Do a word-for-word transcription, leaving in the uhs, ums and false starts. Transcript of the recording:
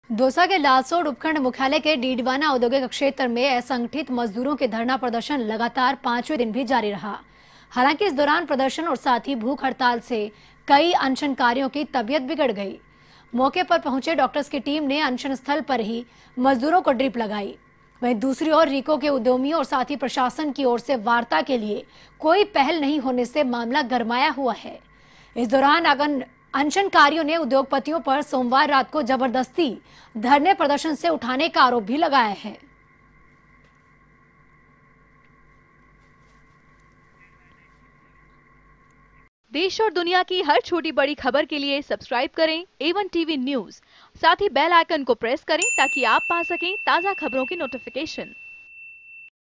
दौसा के लालसोट उपखंड मुख्यालय के डीडवाना औद्योगिक क्षेत्र में असंगठित मजदूरों के धरना प्रदर्शन लगातार पांचवें दिन भी जारी रहा। हालांकि इस दौरान प्रदर्शन और साथ ही भूख हड़ताल से कई अनशनकारियों की तबीयत बिगड़ गई। मौके पर पहुंचे डॉक्टर्स की टीम ने अनशन स्थल पर ही मजदूरों को ड्रिप लगाई। वहीं दूसरी ओर रीको के उद्यमियों और साथ ही प्रशासन की ओर से वार्ता के लिए कोई पहल नहीं होने से मामला गरमाया हुआ है। इस दौरान अगन अनशनकारियों ने उद्योगपतियों पर सोमवार रात को जबरदस्ती धरने प्रदर्शन से उठाने का आरोप भी लगाया है। देश और दुनिया की हर छोटी बड़ी खबर के लिए सब्सक्राइब करें ए वन टीवी न्यूज़। साथ ही बेल आइकन को प्रेस करें ताकि आप पा सकें ताज़ा खबरों की नोटिफिकेशन।